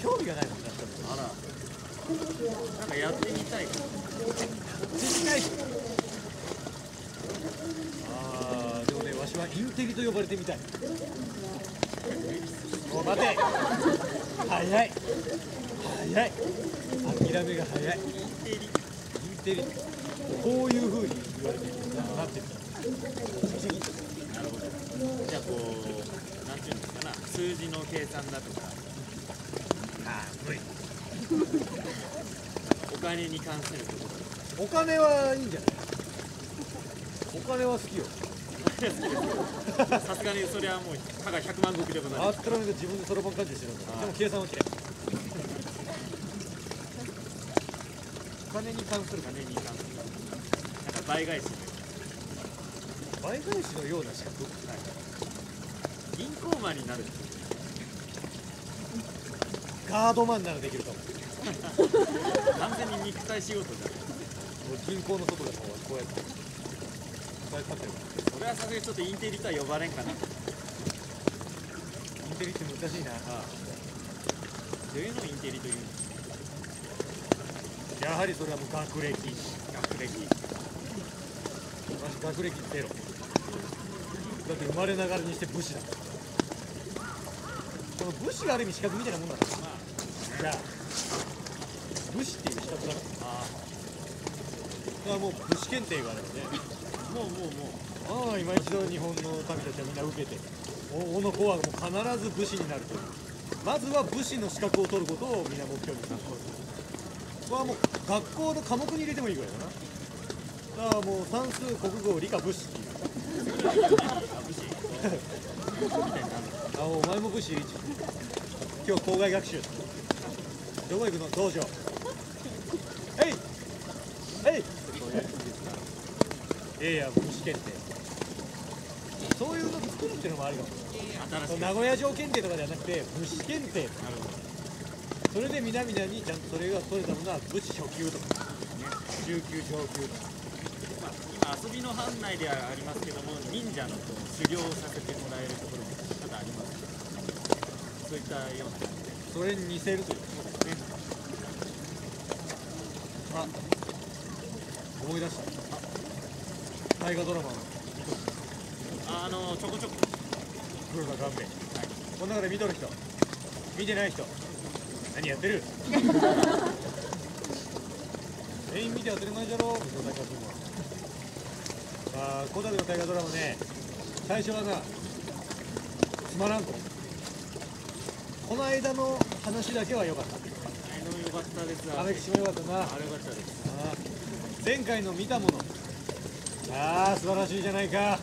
興味がないもんね。 あら、なんかやってみたいかも。 絶対でもね、わしはインテリと呼ばれてみたい。もう待て、早い早い、諦めが早い。インテリ、こういう風に言われてなってるから。 なるほど。じゃあこう、なんていうんですかな、数字の計算だとか、 無理。 お金に関することとか。 お金はいいんじゃない。お金は好きよ。 さすがにそれはもう歯が100万石でございます。 あったら自分でそろばん感じしてるんだ。でも計算は嫌い。お金に関する金に関するなんか倍返しのよ倍返しのような資格。 うな、銀行マンになる。 ガードマンならできるかも。 完全に肉体仕事じゃない。 もう銀行の外でもこうやってこうやって立ってる。 それはさすがにちょっとインテリとは呼ばれんかな。 インテリって難しいな。 どういうのをインテリというの。 やはりそれはもう学歴。 学歴。 私学歴ゼロ。だって生まれながらにして武士だ。この武士がある意味資格みたいなもんだから。 まあじゃあ武士っていう資格だから。 あだからもう武士検定があるよね。 あ、もう今一度日本の民たちはみんな受けて、おの子はもう必ず武士になるという。まずは武士の資格を取ることをみんな目標にする。これはもう学校の科目に入れてもいいぐらいだな。だからもう算数、国語、理科、武士っていう。お前も武士今日校外学習。どこ行くの？道場。えいえい。いや武士検定。そういうの作るっていうのもあるかも。 新しい。 名古屋城検定とかではなくて武士検定。 なるほど。 それで皆々にちゃんとそれが取れたものは武士初級とか中級上級とか。 まあ、今遊びの範内ではありますけども、忍者のこう修行をさせてもらえるところも多々あります。そういったような感じでそれに似せるということですね。思い出した。大河ドラマのちょこちょこ黒田官兵衛。この中で見とる人、見てない人、何やってる？全員見て当たり前じゃろ、水戸大河君は。この度の大河ドラマね、最初はな、つまらんと。この間の話だけは良かった。 良かったです。 アメキシも良かったな。 あれ良かったです。 前回の見たもの、素晴らしいじゃないか。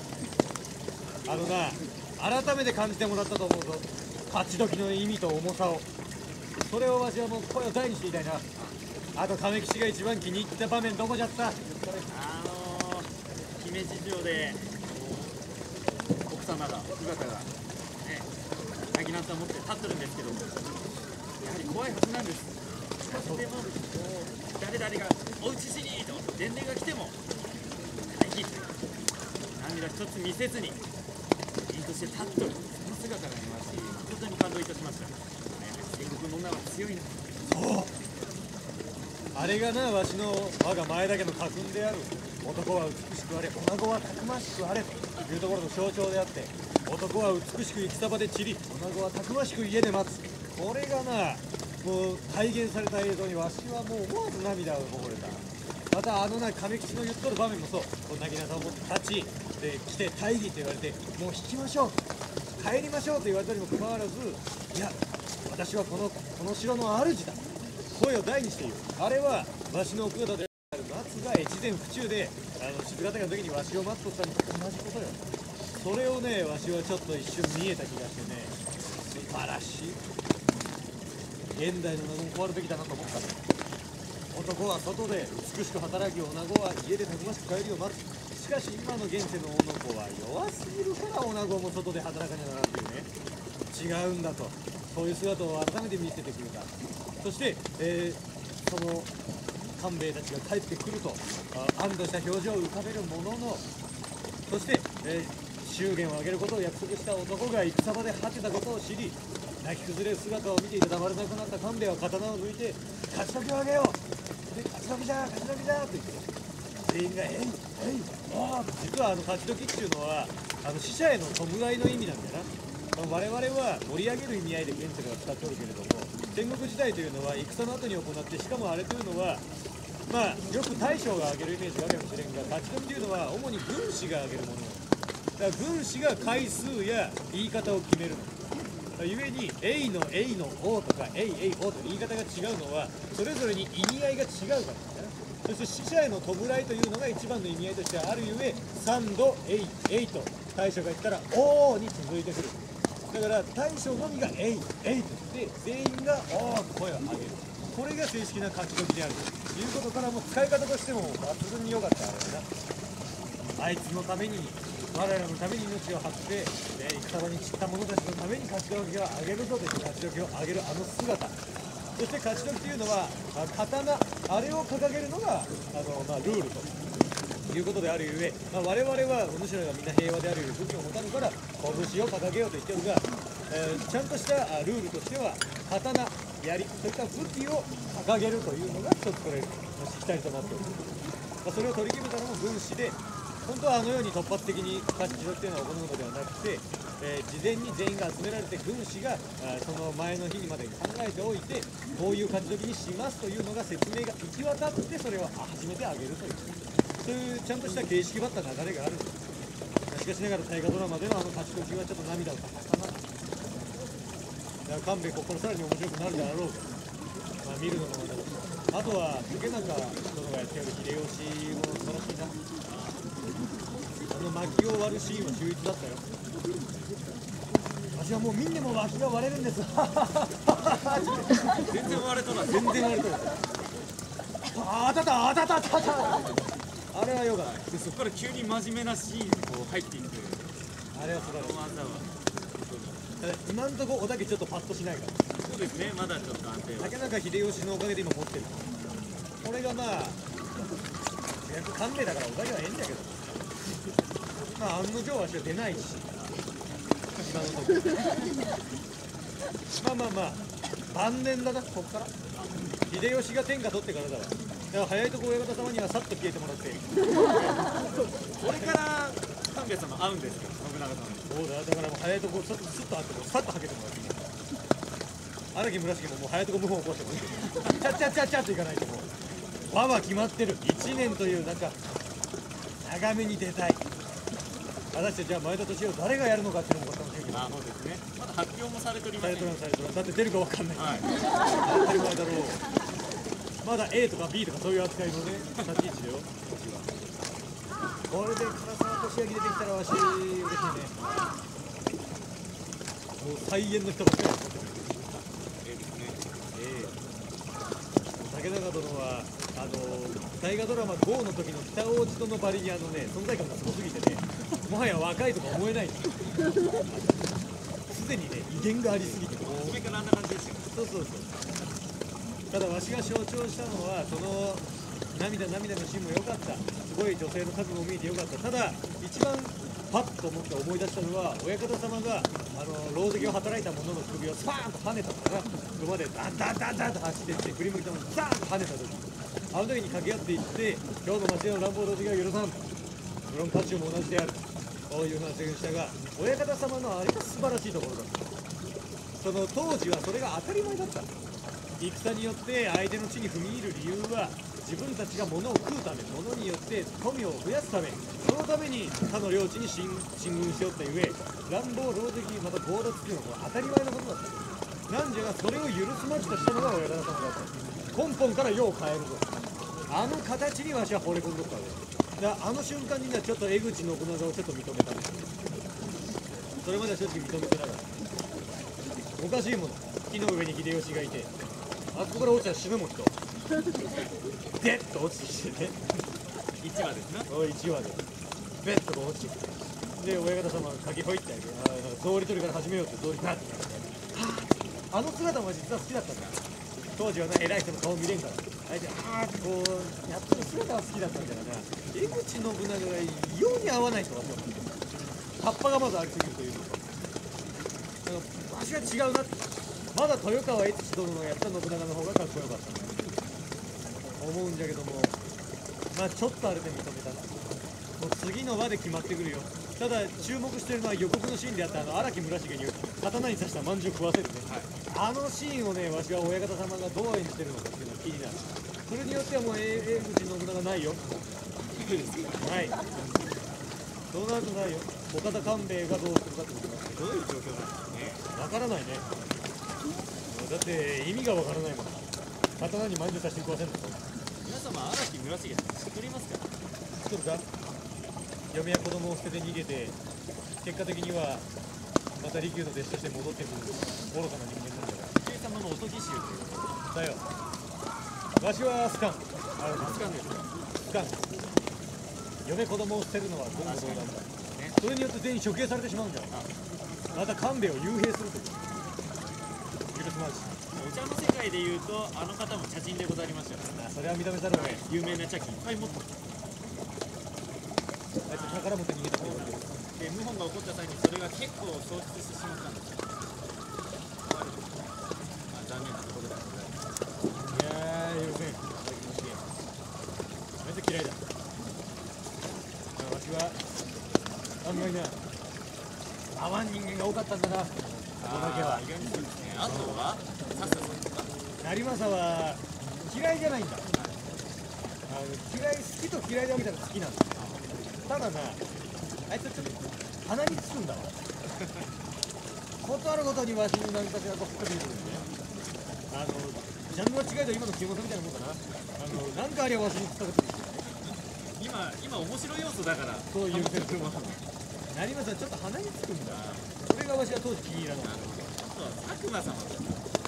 改めて感じてもらったと思うぞ。勝ち時の意味と重さを。それをわしはもう声を大にしていたいな。あと亀吉が一番気に入った場面どこじゃった？ 姫路城で奥様が姿がね、なぎなたを持って立ってるんですけども、やはり怖いはずなんです。でも誰々がお討ちしにと伝令が来ても大義涙一つ見せずに凛として立っとる、その姿が見まし、本当に感動いたしました。戦国の女は強いな。 そう、あれがな、わしの我が前田家の家訓である。男は美しくあれ、女子はたくましくあれというところの象徴であって、男は美しく戦場で散り、女子はたくましく家で待つ。これがな、もう体現された映像にわしはもう思わず涙をこぼれた。また亀吉の言っとる場面もそう。こんなぎなさを持って立ちで来て大義って言われて、もう引きましょう、帰りましょうと言われたにもかかわらず、いや私はこの城の主だ、声を大にして言う。あれはわしの奥方である松が越前府中で静ヶ岳の時にわしを待っとったのと同じことよ。それをね、わしはちょっと一瞬見えた気がしてね、素晴らしい。現代の女子も変わるべきだなと思った。男は外で美しく働き、女子は家でたくましく帰りを待つ。しかし今の現世の女子は弱すぎるから女子も外で働かねばならんっていうね、違うんだと、そういう姿を改めて見せてくれた。そして、その官兵衛たちが帰ってくると安堵した表情を浮かべるものの、そして、 祝言を挙げることを約束した男が戦場で果てたことを知り、泣き崩れる姿を見ていた黙れなくなった官兵衛は刀を抜いて「勝ち時をあげよう、で勝ち時じゃ勝ち時じゃ」と言って全員が「えいえいおー」実は勝ち時っていうのは死者への弔いの意味なんだよな。我々は盛り上げる意味合いで現世が使っておるけれども、戦国時代というのは戦の後に行って、しかもあれというのはまあよく大将が挙げるイメージがあるかもしれんが、勝ち時というのは主に軍師が挙げるものだから、軍師が回数や言い方を決めるの。ゆえに「えいのえいの王」とか「えいえい王」と言い方が違うのはそれぞれに意味合いが違うからなんだな。そして死者への弔いというのが一番の意味合いとしてあるゆえ、3度「えいえい」と大将が言ったら「おー」に続いてくる。だから大将のみが「えいえい」と言って全員が「おー」と声を上げる。これが正式な勝ち時であるということから、も使い方としても抜群に良かったあれだな。あいつのために我らのために命を張って、戦場に散った者たちのために勝ち時をあげるぞという勝ち時をあげるあの姿、そして勝ち時というのは刀、あれを掲げるのがルールということであるゆえ、我々はお主らがみんな平和であるゆえ武器を持たぬから拳を掲げようと言ってるが、ちゃんとしたルールとしては刀、槍、そういった武器を掲げるというのが一つこれしきたりとなっておる。それを取り決めたのも軍師で、本当はあのように突発的に勝ち時というのは行うのではなくて、事前に全員が集められて軍師がその前の日にまでに考えておいて、こういう勝ち時にしますというのが説明が行き渡って、それを初めてあげるという、そういうちゃんとした形式ばった流れがあるんです。しかしながら大河ドラマでの勝ち時はちょっと涙を流したな。だから勘弁ここからさらに面白くなるであろうと、見るのもまた、あとは竹中殿がやっておる秀吉も素晴らしいな。薪を割るシーンは秀逸だったよ。私はもうみんなも薪が割れるんです。 全然割れとら全然割れとる。あたたあたたあたた。あれはよかった。 でそこから急に真面目なシーンにこう入っていく。 あれは素晴らしい。 技は今んとこおだけちょっとパッとしないから。 そうですね、まだちょっと安定は。 竹中秀吉のおかげで今持ってる。これがまあ役勘弁だからおかげはええんだけど、案の定わしは出ないし、今のとこ晩年だな、こっから秀吉が天下取ってからだわ。だから早いとこ親方様にはさっと消えてもらって。 これから勘兵衛様会うんですよ、信長さんに。 そうだ、だからもう早いとこスッと会ってさっとはけてもらって。荒木村重ももう早いとこ謀反起こしてもチャッチャッチャッチャッといかないともう輪は決まってる。1年という長めに出たい。果たしてじゃあ前田利夫誰がやるのかっていうのも分かってるけど、 そうですね、まだ発表もされておりません。 されとらんだって出るか分かんない、当たり前だろう。まだ A とか B とかそういう扱いのね立ち位置だよ。これで唐沢寿明出てきたらわし嬉しいね。もう再演の人ばっかりですね。竹中殿は大河ドラマ GO の時の北大路殿のバリに存在感がすごすぎてね、もはや若いとか思えない。すでにね威厳がありすぎて、 初めからあんな感じですよ。 そうただわしが象徴したのはその涙のシーンも良かった。すごい女性の覚悟を見えて良かった。ただ一番パッと思って思い出したのは、親方様が狼藉を働いた者の首をスパーンと跳ねたから、馬でダンダンダンダンと走っていって振り向いたのにザーンと跳ねた時、あの時に掛け合っていって、今日の町の乱暴同時が許さん、無論家中も同じである、こういう話をしたが、親方様のあれが素晴らしいところだった。その当時はそれが当たり前だった。戦によって相手の地に踏み入る理由は、自分たちが物を食うため、物によって富を増やすため、そのために他の領地に進軍しよったゆえ、乱暴、狼藉、また強奪っていうのは当たり前のことだった。なんじゃがそれを許すまじとしたのが親方様だった。根本から世を変えるぞ。あの形にわしは惚れ込んどったわけだ。あの瞬間にね、ちょっと江口信長をちょっと認めたんです。それまでは正直認めてなかった。おかしいもの、木の上に秀吉がいて、あそこから落ちたら死ぬもん人。でっと落ちてきてね、 1話ですな。 1話でベッと落ちてきて、で親方様が鍵ほいってあげて、草履取りから始めようって草履ガッてやって、あの姿も実は好きだったんだ。当時はな偉い人の顔見れんから、あえてこうやってる姿は好きだったんだからな。江口信長が異様に合わない人がそうなんだ。 タッパがまずありすぎるというのと、わしは違うなって、まだ豊川悦司殿のやった信長の方がかっこよかったな思うんじゃけども、まあちょっとあれで認めたな。もう次の輪で決まってくるよ。ただ注目してるのは予告のシーンであった荒木村重に刀に刺したまんじゅう食わせるね、あのシーンをね、わしは親方様がどう演じてるのかっていうのが気になる。それによってはもう江口信長ないよ。はい。そうなるとないよ。岡田官兵衛がどうするかってことなんですけど、 どういう状況なんですかね。 わからないね。だって意味がわからないもん。刀にまんじゅう刺して食わせるの。 皆様荒木村重作りますから。 作るか。嫁や子供を捨てて逃げて、結果的にはまた利休の弟子として戻ってくる愚かな人間なんだから。 利休様のおとぎ衆ということだよ。わしはスカン。 つかんですか。 スカン。嫁子供を捨てるのは言語道断だ。それによって全員処刑されてしまうんじゃない。また官兵衛を幽閉するという。許すまじ。 お茶の世界でいうとあの方も茶人でございましたよ。 それは認めざるを得ない。 有名な茶器いっぱい持ってます。 あいつ宝持って逃げたというわけです。 で謀反が起こった際にそれが結構消失してしまったんですよ。残念なところではございます。 いやー、許せん。あいつ嫌いだ。わしは案外な合わん人間が多かったんだな。ここだけは意外にそうですね。あとはさっさとか成政は嫌いじゃないんだ。嫌い、好きと嫌いで分けたら好きなんだ。ただな、あいつちょっと鼻につくんだわ。ことあるごとにわしに何かしらと吹っかけてくるんでね。ジャンルは違いと今の清正みたいなもんかな。なんかありゃわしに突っかけてくるんですよね。 今面白い要素だからそういう楽しみます。 成政はちょっと鼻につくんだ。それがわしは当時気に入らなかった。 あとは佐久間様と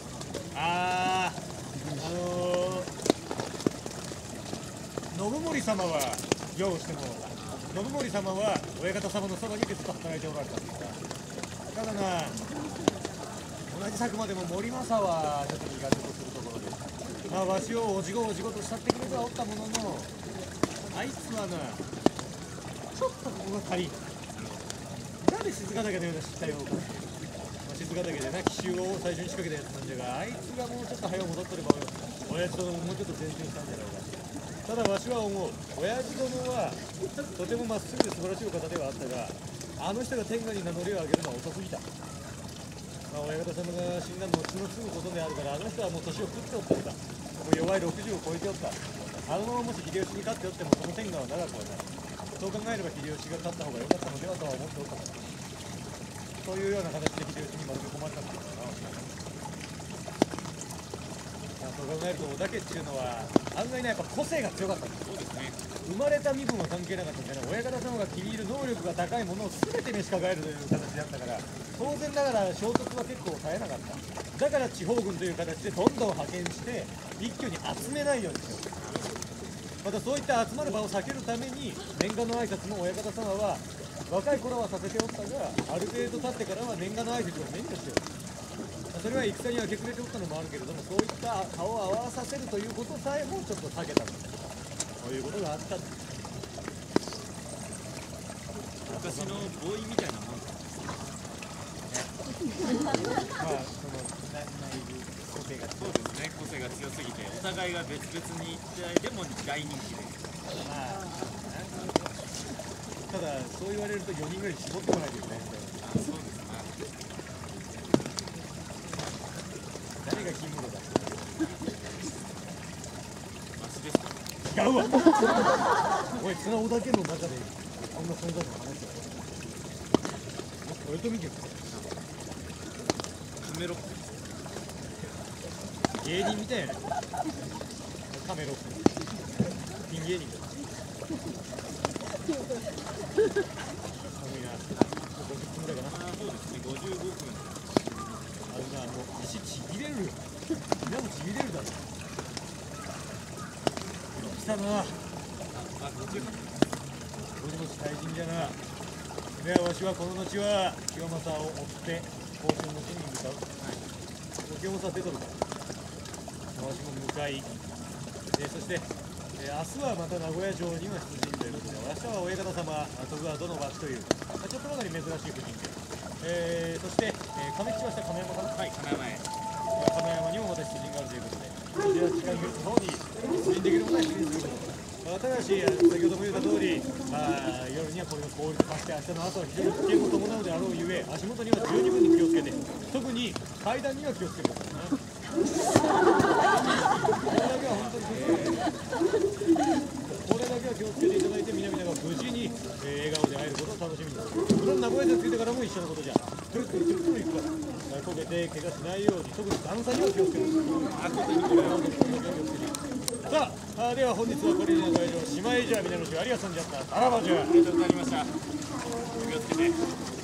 信盛様は世をしても信盛様は親方様のそばにずっと働いておられたんですが、ただな、同じ佐久間でも森政はちょっと苦手とするところで、まあわしをおじごおじごと慕ってくれてはおったものの、あいつはな、ちょっとここが足りん。なんで静ヶ岳のような失態を起こして、静ヶ岳でな奇襲を最初に仕掛けたやつなんじゃが、あいつがもうちょっと早う戻っとれば親父殿ももうちょっと前進したんじゃないか。ただわしは思う、親父殿はとてもまっすぐで素晴らしいお方ではあったが、あの人が天下に名乗りを上げるのは遅すぎた。まあ、親方様が死んだ後のすぐことであるから、あの人はもう年を食っておったんだ。もう弱い60を超えておった。あのままもし秀吉に勝っておってもその天下は長くはない。そう考えれば秀吉が勝った方が良かったのではとは思っておったから。そういうような形で秀吉にまるで困ったんだよな。そう考えると織田家っていうのは案外ね、やっぱ個性が強かったんです。 そうですね。 生まれた身分は関係なかったんじゃない。親方様が気に入る能力が高いものを全て召し抱えるという形だったから、当然ながら衝突は結構絶えなかった。だから地方軍という形でどんどん派遣して一挙に集めないようにしよう。またそういった集まる場を避けるために年賀の挨拶も親方様は若い頃はさせておったが、ある程度経ってからは年賀の挨拶を免除しよう。それは戦に明け暮れておったのもあるけれども、そういった顔を合わさせるということさえもちょっと避けたんだ。そういうことがあったんです。 昔のボーイみたいなもんです。 まあ、その内部個性がそうですね。個性が強すぎてお互いが別々にでも大人気で。 まあ、ただそう言われると4人ぐらい絞ってこないといけないみたいな。 そうですね。 誰が金室だ。 マシですか。 違うわ。おい、その織田家の中でこんな存在の話だ。豊臣家カメロック。 芸人みたいやね。カメロックピン芸人だ。寒いな。50分ぐらいかな。 そうですね。55分。 もう足ちぎれるよ。皆もちぎれるだろ。来たな。 50分。 俺も大人じゃな。ではわしはこの後は清正を追って交渉の地に向かう。清正出とるから。わしも向かい、そして明日はまた名古屋城には出陣ということで、明日は親方様、徳川殿町という、ちょっとばかり珍しい布陣で、そして、亀吉は下亀山かな、 はい、金山へ。 亀山にもまた出陣があるということで、こちら時間によると方に出陣できるものは出陣すること。ただし、先ほども言った通り、夜にはこれが氷と化して、明日の朝は非常に危険を伴うであろうゆえ、足元には十二分に気をつけて、特に階段には気をつけてくださいね。これだけは本当にこれだけは気をつけていただいて、南田が無事に、笑顔で会えることを楽しみにする。もちろん名古屋で着いてからも一緒のことじゃ、トゥルトゥルトゥルトゥルいくから、こけて怪我しないように、特に段差には気をつけてください。これは本当に気をつけて。さあ、では本日はこれでの会場、姉妹じゃ南の市ありがとうございました。さらばじゃ。 ありがとうございました。お気をつけて。